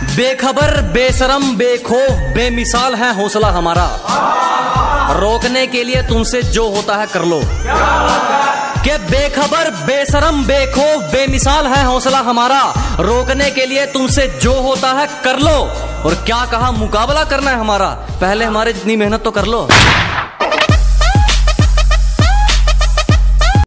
बेखबर बेशरम बेखौफ बेमिसाल है हौसला हमारा, रोकने के लिए तुमसे जो होता है कर लो। के बेखबर बेशरम बेखौफ बेमिसाल है हौसला हमारा, रोकने के लिए तुमसे जो होता है कर लो। और क्या कहा, मुकाबला करना है हमारा, पहले हमारे जितनी मेहनत तो कर लो।